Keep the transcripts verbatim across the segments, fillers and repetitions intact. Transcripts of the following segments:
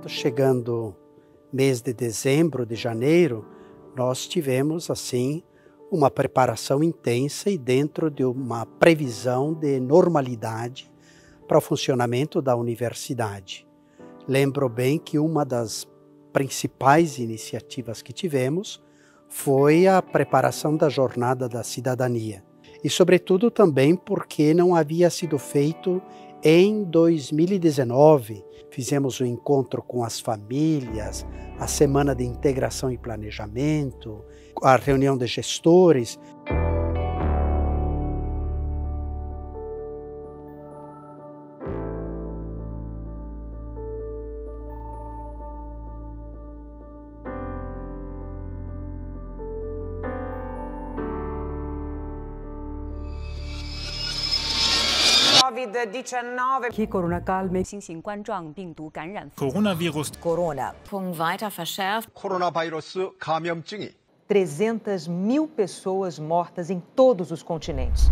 fato, chegando mês de dezembro, de janeiro, nós tivemos, assim, uma preparação intensa e dentro de uma previsão de normalidade para o funcionamento da universidade. Lembro bem que uma das principais iniciativas que tivemos foi a preparação da Jornada da Cidadania. E, sobretudo, também porque não havia sido feito em dois mil e dezenove. Fizemos um encontro com as famílias, a Semana de Integração e Planejamento, a reunião de gestores. covid diciannove. Coronavirus. Corona. Weiter verschärft. 코로나바이러스 감염증이. trezentas mil pessoas mortas em todos os continentes.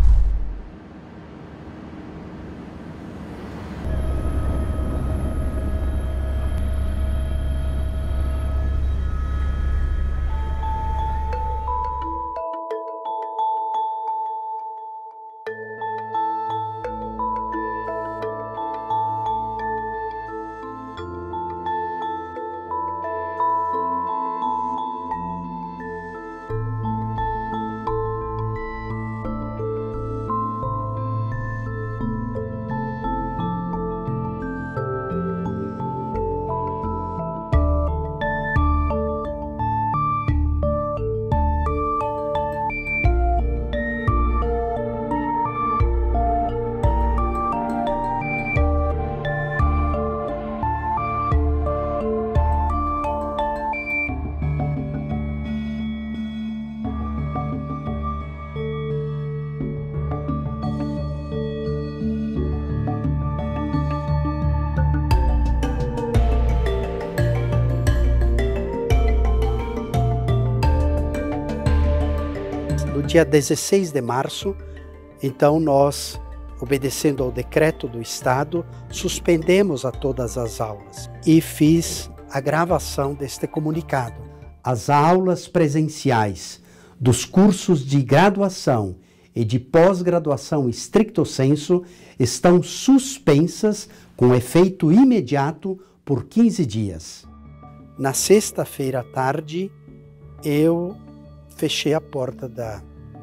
No dia dezesseis de março, então nós, obedecendo ao decreto do Estado, suspendemos a todas as aulas e fiz a gravação deste comunicado. As aulas presenciais dos cursos de graduação e de pós-graduação stricto sensu estão suspensas com efeito imediato por quinze dias. Na sexta-feira à tarde, eu fechei a porta da...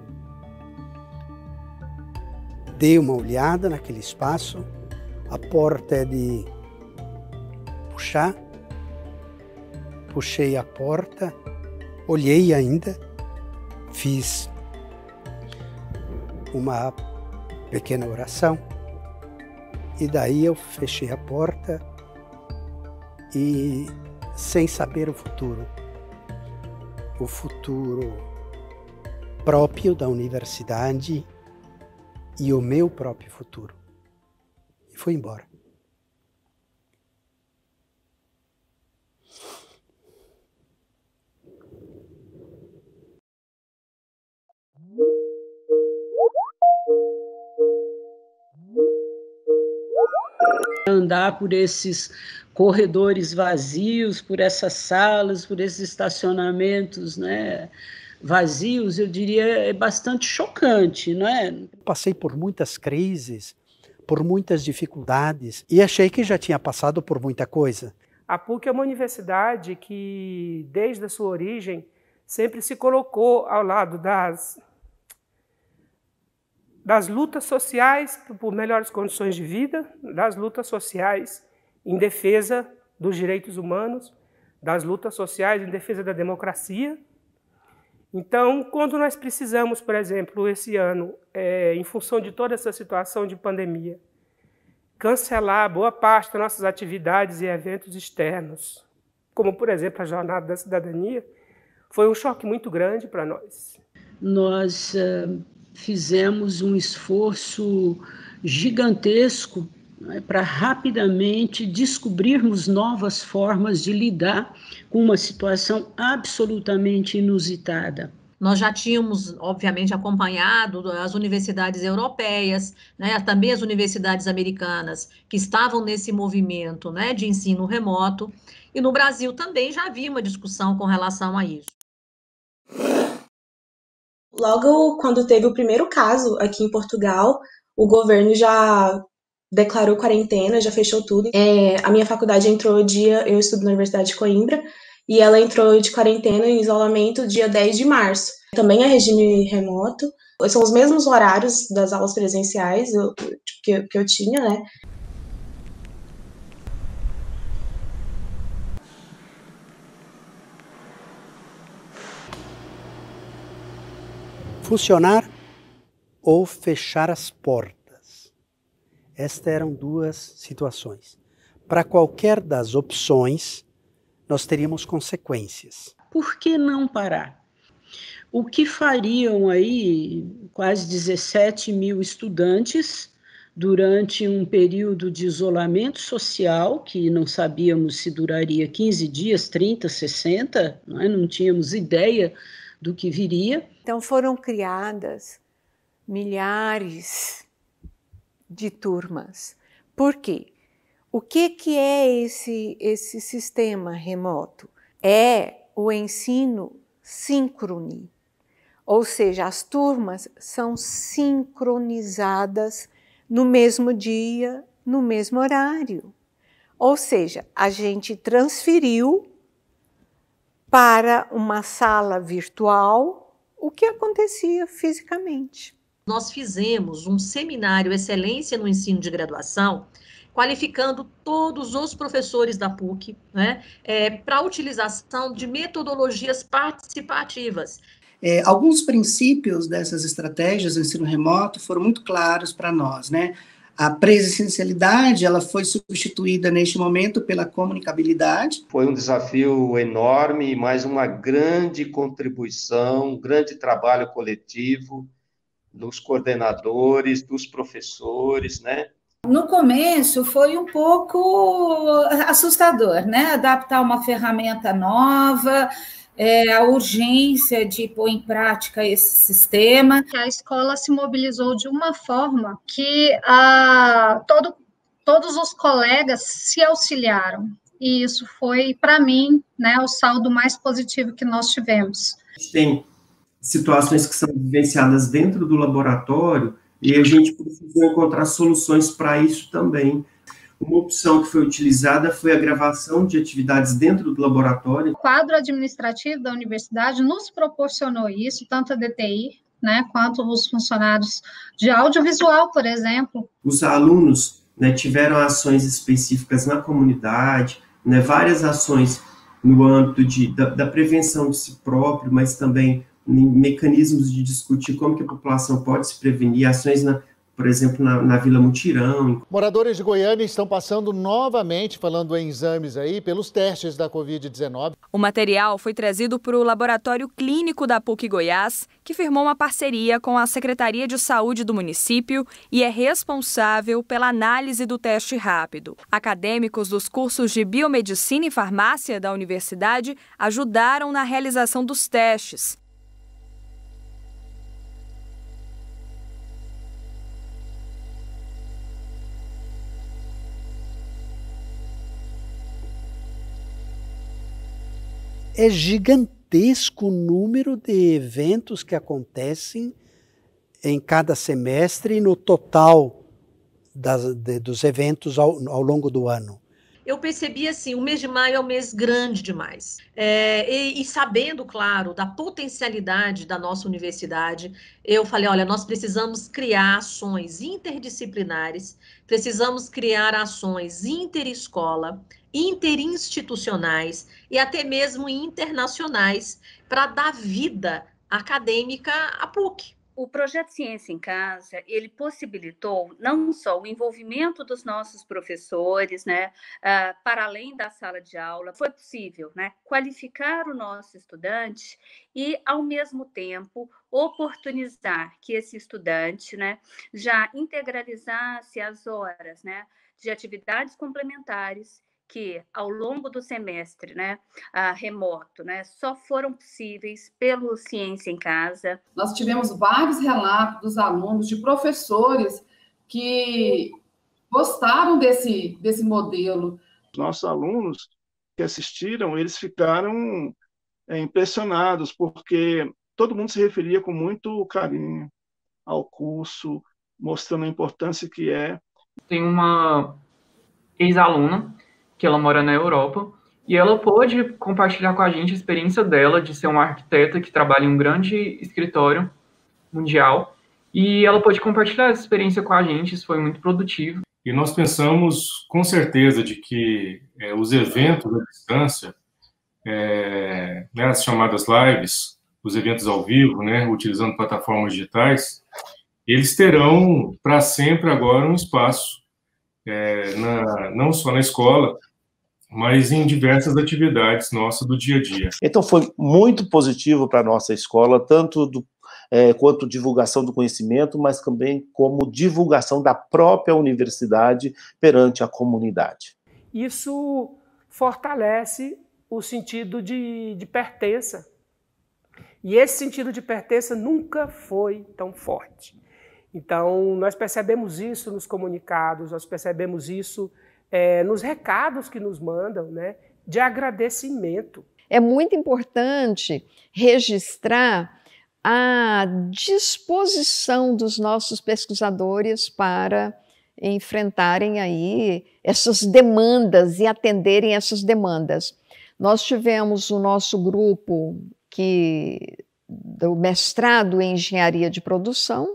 Dei uma olhada naquele espaço, a porta é de puxar, puxei a porta, olhei ainda, fiz uma pequena oração e daí eu fechei a porta e sem saber o futuro, o futuro próprio da universidade e o meu próprio futuro. E fui embora. Andar por esses corredores vazios, por essas salas, por esses estacionamentos, né, vazios, eu diria, é bastante chocante, não é? Passei por muitas crises, por muitas dificuldades e achei que já tinha passado por muita coisa. A PUC é uma universidade que, desde a sua origem, sempre se colocou ao lado das, das lutas sociais por melhores condições de vida, das lutas sociais em defesa dos direitos humanos, das lutas sociais em defesa da democracia. Então, quando nós precisamos, por exemplo, esse ano, é, em função de toda essa situação de pandemia, cancelar boa parte das nossas atividades e eventos externos, como, por exemplo, a Jornada da Cidadania, foi um choque muito grande para nós. Nós uh, fizemos um esforço gigantesco, né, para rapidamente descobrirmos novas formas de lidar com uma situação absolutamente inusitada. Nós já tínhamos, obviamente, acompanhado as universidades europeias, né, também as universidades americanas, que estavam nesse movimento, né, de ensino remoto, E no Brasil também já havia uma discussão com relação a isso. Logo quando teve o primeiro caso aqui em Portugal, o governo já declarou quarentena, já fechou tudo. É, a minha faculdade entrou dia, eu estudo na Universidade de Coimbra, e ela entrou de quarentena em isolamento dia dez de março. Também é regime remoto, são os mesmos horários das aulas presenciais eu, que, eu, que eu tinha, né? Funcionar ou fechar as portas. Estas eram duas situações. Para qualquer das opções, nós teríamos consequências. Por que não parar? O que fariam aí quase dezessete mil estudantes durante um período de isolamento social, que não sabíamos se duraria quinze dias, trinta, sessenta, não é? Não tínhamos ideia do que viria. Então foram criadas milhares de turmas. Por quê? O que, que é esse, esse sistema remoto? É o ensino síncrone, ou seja, as turmas são sincronizadas no mesmo dia, no mesmo horário. Ou seja, a gente transferiu para uma sala virtual o que acontecia fisicamente. Nós fizemos um seminário Excelência no Ensino de Graduação, qualificando todos os professores da P U C, né, é, para a utilização de metodologias participativas. É, alguns princípios dessas estratégias do ensino remoto foram muito claros para nós, né? A presencialidade, ela foi substituída neste momento pela comunicabilidade. Foi um desafio enorme, mas uma grande contribuição, um grande trabalho coletivo dos coordenadores, dos professores, né? No começo foi um pouco assustador, né? Adaptar uma ferramenta nova, é, a urgência de pôr em prática esse sistema. A escola se mobilizou de uma forma que a, todo, todos os colegas se auxiliaram. E isso foi, para mim, né, o saldo mais positivo que nós tivemos. Tem situações que são vivenciadas dentro do laboratório e a gente precisa encontrar soluções para isso também. Uma opção que foi utilizada foi a gravação de atividades dentro do laboratório. O quadro administrativo da universidade nos proporcionou isso, tanto a D T I, né, quanto os funcionários de audiovisual, por exemplo. Os alunos, né, tiveram ações específicas na comunidade, né, várias ações no âmbito de, da, da prevenção de si próprio, mas também em mecanismos de discutir como que a população pode se prevenir, ações, na, por exemplo, na, na Vila Mutirão. Moradores de Goiânia estão passando novamente, falando em exames aí, pelos testes da covid dezenove. O material foi trazido para o Laboratório Clínico da P U C Goiás, que firmou uma parceria com a Secretaria de Saúde do município e é responsável pela análise do teste rápido. Acadêmicos dos cursos de Biomedicina e Farmácia da universidade ajudaram na realização dos testes. É gigantesco o número de eventos que acontecem em cada semestre e no total das, de, dos eventos ao, ao longo do ano. Eu percebi assim, o mês de maio é um mês grande demais. É, e, e sabendo, claro, da potencialidade da nossa universidade, eu falei, olha, nós precisamos criar ações interdisciplinares, precisamos criar ações interescola, interinstitucionais e até mesmo internacionais para dar vida acadêmica à P U C. O projeto Ciência em Casa, ele possibilitou não só o envolvimento dos nossos professores, né, uh, para além da sala de aula, foi possível, né, qualificar o nosso estudante e, ao mesmo tempo, oportunizar que esse estudante, né, já integralizasse as horas, né, de atividades complementares que, ao longo do semestre, né, a remoto, né, só foram possíveis pelo Ciência em Casa. Nós tivemos vários relatos dos alunos, de professores que gostaram desse, desse modelo. Nossos alunos que assistiram, eles ficaram é, impressionados, porque todo mundo se referia com muito carinho ao curso, mostrando a importância que é. Tem uma ex-aluna que ela mora na Europa e ela pôde compartilhar com a gente a experiência dela de ser uma arquiteta que trabalha em um grande escritório mundial, e ela pôde compartilhar essa experiência com a gente. Isso foi muito produtivo. E nós pensamos com certeza de que é, os eventos à distância, é, né, as chamadas lives, os eventos ao vivo, né, utilizando plataformas digitais, eles terão para sempre agora um espaço, é, na, não só na escola, mas em diversas atividades nossas do dia a dia. Então foi muito positivo para a nossa escola, tanto do, é, quanto divulgação do conhecimento, mas também como divulgação da própria universidade perante a comunidade. Isso fortalece o sentido de, de pertença. E esse sentido de pertença nunca foi tão forte. Então, nós percebemos isso nos comunicados, nós percebemos isso É, nos recados que nos mandam, né, de agradecimento. É muito importante registrar a disposição dos nossos pesquisadores para enfrentarem aí essas demandas e atenderem essas demandas. Nós tivemos o nosso grupo que, do mestrado em engenharia de produção,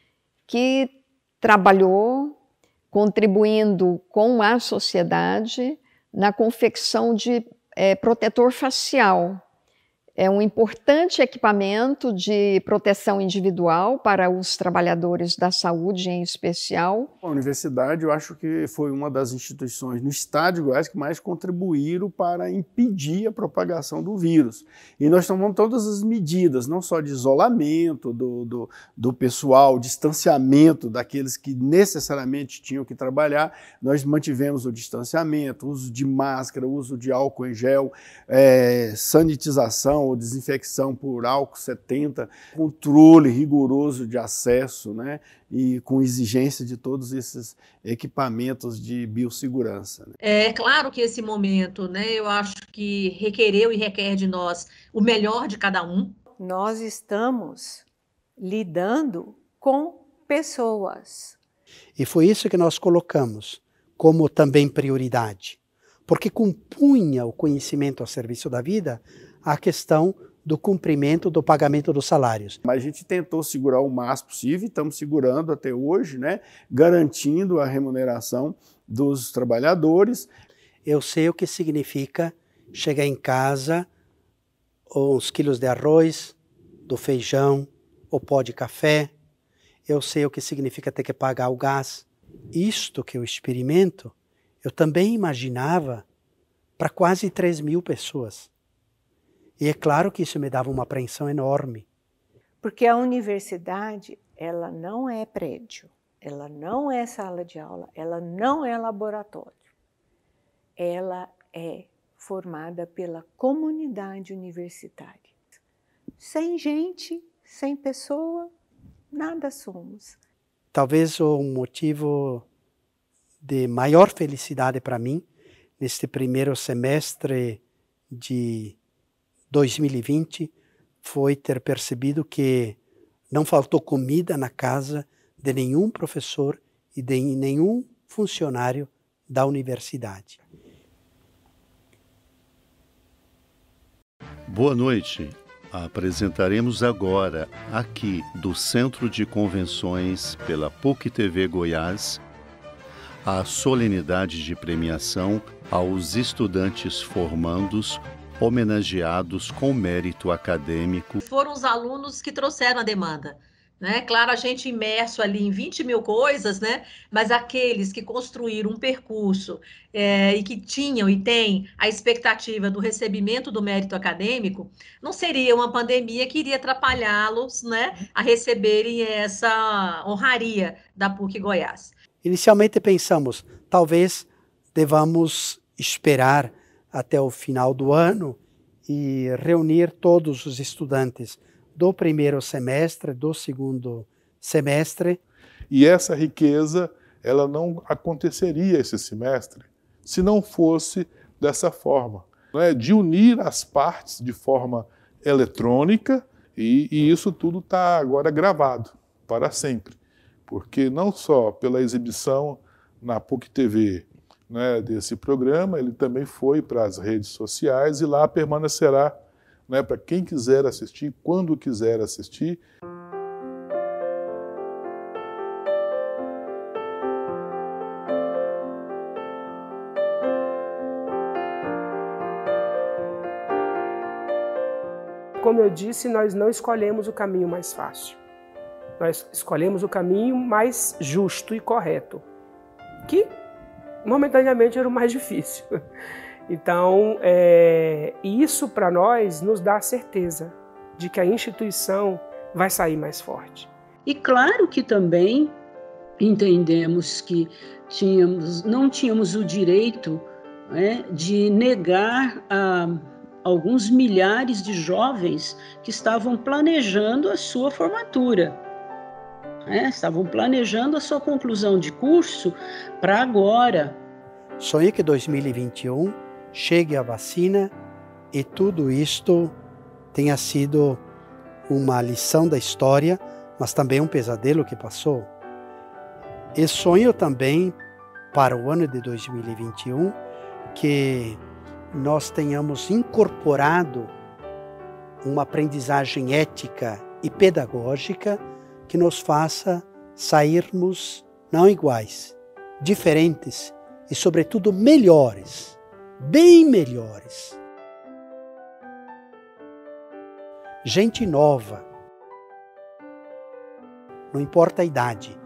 que trabalhou contribuindo com a sociedade na confecção de é, protetor facial. É um importante equipamento de proteção individual para os trabalhadores da saúde em especial. A universidade, eu acho que foi uma das instituições no estado de Goiás que mais contribuíram para impedir a propagação do vírus. E nós tomamos todas as medidas, não só de isolamento do, do, do pessoal, distanciamento daqueles que necessariamente tinham que trabalhar, nós mantivemos o distanciamento, uso de máscara, uso de álcool em gel, é, sanitização, ou desinfecção por álcool setenta, controle rigoroso de acesso, né, e com exigência de todos esses equipamentos de biossegurança. Né. É claro que esse momento, né, eu acho que requereu e requer de nós o melhor de cada um. Nós estamos lidando com pessoas. E foi isso que nós colocamos como também prioridade, porque compunha o conhecimento a serviço da vida a questão do cumprimento do pagamento dos salários. Mas a gente tentou segurar o máximo possível e estamos segurando até hoje, né, garantindo a remuneração dos trabalhadores. Eu sei o que significa chegar em casa, os quilos de arroz, do feijão, o pó de café. Eu sei o que significa ter que pagar o gás. Isto que eu experimento, eu também imaginava para quase três mil pessoas. E é claro que isso me dava uma apreensão enorme. Porque a universidade, ela não é prédio, ela não é sala de aula, ela não é laboratório. Ela é formada pela comunidade universitária. Sem gente, sem pessoa, nada somos. Talvez o motivo de maior felicidade para mim, neste primeiro semestre de dois mil e vinte, foi ter percebido que não faltou comida na casa de nenhum professor e de nenhum funcionário da universidade. Boa noite. Apresentaremos agora, aqui do Centro de Convenções pela P U C T V Goiás, a solenidade de premiação aos estudantes formandos homenageados com mérito acadêmico. Foram os alunos que trouxeram a demanda, né? Claro, a gente imerso ali em vinte mil coisas, né? Mas aqueles que construíram um percurso é, e que tinham e têm a expectativa do recebimento do mérito acadêmico, não seria uma pandemia que iria atrapalhá-los, né, a receberem essa honraria da P U C Goiás. Inicialmente pensamos, talvez devamos esperar até o final do ano e reunir todos os estudantes do primeiro semestre, do segundo semestre. E essa riqueza, ela não aconteceria esse semestre se não fosse dessa forma, né, de unir as partes de forma eletrônica, e, e isso tudo está agora gravado para sempre, porque não só pela exibição na P U C T V, né, desse programa, ele também foi para as redes sociais e lá permanecerá, né, para quem quiser assistir, quando quiser assistir. Como eu disse, nós não escolhemos o caminho mais fácil. Nós escolhemos o caminho mais justo e correto, que momentaneamente era o mais difícil. Então, é, isso para nós nos dá a certeza de que a instituição vai sair mais forte. E claro que também entendemos que tínhamos, não tínhamos o direito, né, de negar a alguns milhares de jovens que estavam planejando a sua formatura, né? Estavam planejando a sua conclusão de curso para agora. Sonho que dois mil e vinte e um chegue a vacina e tudo isto tenha sido uma lição da história, mas também um pesadelo que passou. E sonho também para o ano de dois mil e vinte e um que nós tenhamos incorporado uma aprendizagem ética e pedagógica que nos faça sairmos não iguais, diferentes e, sobretudo, melhores, bem melhores. Gente nova, não importa a idade,